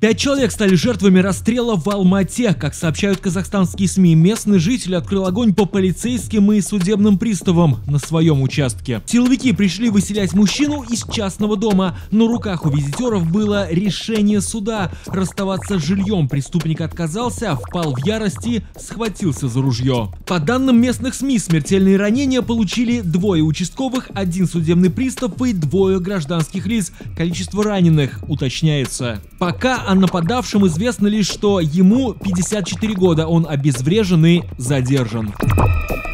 5 человек стали жертвами расстрела в Алма-Ате. Как сообщают казахстанские СМИ, местный житель открыл огонь по полицейским и судебным приставам на своем участке. Силовики пришли выселять мужчину из частного дома. На руках у визитеров было решение суда. Расставаться с жильем преступник отказался, впал в ярость и схватился за ружье. По данным местных СМИ, смертельные ранения получили 2 участковых, 1 судебный пристав и 2 гражданских лиц. Количество раненых уточняется. Пока о нападавшем известно лишь, что ему 54 года, он обезврежен и задержан.